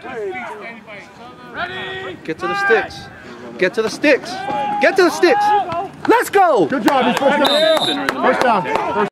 Get to the sticks. Get to the sticks. Get to the sticks. Let's go. Good job. First down. First down.